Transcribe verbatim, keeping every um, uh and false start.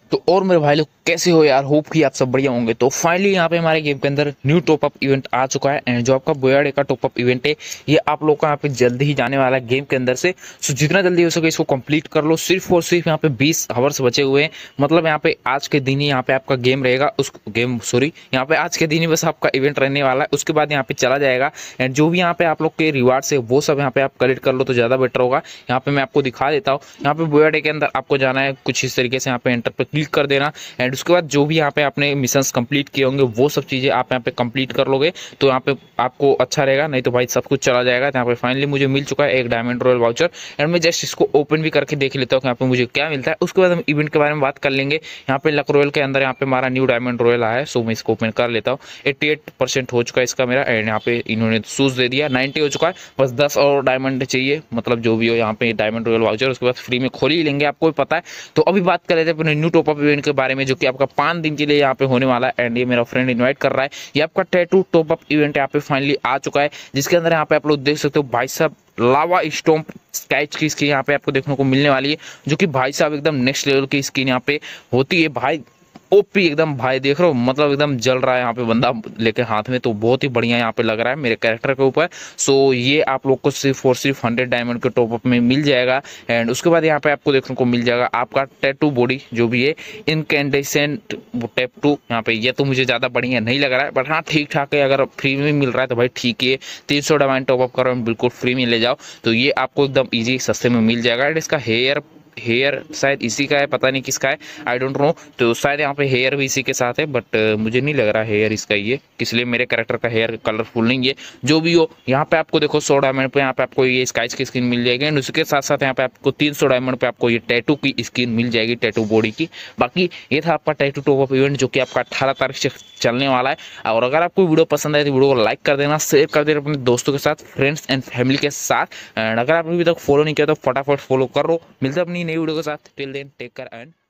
तो और मेरे भाई लोग कैसे हो यार, होप कि आप सब बढ़िया होंगे। तो फाइनली यहाँ पे हमारे गेम के अंदर न्यू टॉपअप इवेंट आ चुका है एंड जो आपका बोया डे का टॉपअप इवेंट है ये आप लोग का यहाँ पे जल्दी ही जाने वाला है गेम के अंदर से। सो जितना जल्दी हो सके इसको कंप्लीट कर लो। सिर्फ और सिर्फ यहाँ पे बीस आवर्स बचे हुए हैं, मतलब यहाँ पे आज के दिन ही यहाँ पे आपका गेम रहेगा। उस गेम सॉरी यहाँ पे आज के दिन ही बस आपका इवेंट रहने वाला है, उसके बाद यहाँ पे चला जाएगा। एंड जो भी यहाँ पे आप लोग के रिवार्ड्स है वो सब यहाँ पे आप कलेक्ट कर लो तो ज़्यादा बेटर होगा। यहाँ पे मैं आपको दिखा देता हूँ। यहाँ पे बोया डे के अंदर आपको जाना है कुछ इस तरीके से, यहाँ पे एंटर पे क्लिक कर देना एंड उसके बाद जो भी यहाँ पे आपने मिशंस कंप्लीट किए होंगे वो सब चीज़ें आप यहाँ पे कंप्लीट कर लोगे तो यहाँ पे आपको अच्छा रहेगा। नहीं तो भाई सब कुछ चला जाएगा। तो यहाँ पे फाइनली मुझे मिल चुका है एक डायमंड रॉयल वाउचर एंड मैं जस्ट इसको ओपन भी करके देख लेता हूँ कि यहाँ पे मुझे क्या मिलता है। उसके बाद हम इवेंट के बारे में बात कर लेंगे। यहाँ पे लक रॉयल के अंदर यहाँ पे हमारा न्यू डायमंड रॉयल आया है, सो मैं इसको ओपन कर लेता हूँ। एट्टी एट परसेंट हो चुका है इसका मेरा एंड यहाँ पे इन्होंने शूज़ दे दिया। नाइन्टी हो चुका है, बस दस और डायमंड चाहिए, मतलब जो भी हो यहाँ पे डायमंड रॉयल वाउचर उसके बाद फ्री में खोल ही लेंगे, आपको भी पता है। तो अभी बात कर लेते हैं अपने न्यू टॉपअप इवेंट के बारे में जो कि आपका पाँच दिन के लिए यहाँ पे होने वाला है एंड ये मेरा फ्रेंड इनवाइट कर रहा है। ये आपका टैटू टॉपअप इवेंट यहाँ पे फाइनली आ चुका है जिसके अंदर यहाँ पे आप लोग देख सकते हो भाई साहब लावा स्टॉम्प स्केच की स्किन यहाँ पे आपको देखने को मिलने वाली है जो कि भाई साहब एकदम नेक्स्ट लेवल की स्किन यहाँ पे होती है भाई। ओपी एकदम भाई देख रहे हो, मतलब एकदम जल रहा है यहाँ पे बंदा लेके हाथ में, तो बहुत ही बढ़िया यहाँ पे लग रहा है मेरे कैरेक्टर के ऊपर। सो ये आप लोग को सिर्फ और सिर्फ हंड्रेड डायमंड के टॉपअप में मिल जाएगा एंड उसके बाद यहाँ पे आपको देखने को मिल जाएगा आपका टैटू बॉडी जो भी है इनकैंडेसेंट टैटू। यहाँ पे ये तो मुझे ज़्यादा बढ़िया नहीं लग रहा है बट हाँ ठीक ठाक है, अगर फ्री में मिल रहा है तो भाई ठीक है। तीन सौ डायमंड टॉपअप करो बिल्कुल फ्री में ले जाओ तो ये आपको एकदम ईजी सस्ते में मिल जाएगा। एंड इसका हेयर हेयर शायद इसी का है, पता नहीं किसका है, आई डोंट नो। तो शायद यहाँ पे हेयर भी इसी के साथ है बट मुझे नहीं लग रहा हेयर इसका ही है, इसलिए मेरे कैरेक्टर का हेयर कलरफुल नहीं है। जो भी हो यहाँ पे आपको देखो सौ डायमंड पे यहाँ पे आपको ये स्काइच की स्किन मिल जाएगी एंड उसके साथ साथ यहाँ पे आपको तीन सौ डायमंड पे आपको ये टैटू की स्किन मिल जाएगी, टैटू बॉडी की। बाकी ये था आपका टैटू टॉपअप इवेंट जो कि आपका अठारह तारीख से चलने वाला है। और अगर आपको वीडियो पसंद आए तो वीडियो को लाइक कर देना, शेयर कर देना अपने दोस्तों के साथ, फ्रेंड्स एंड फैमिली के साथ। एंड अगर आपने अभी तक फॉलो नहीं किया तो फटाफट फॉलो कर लो। मिलते हैं अपनी नई वीडियो के साथ। Till then take care and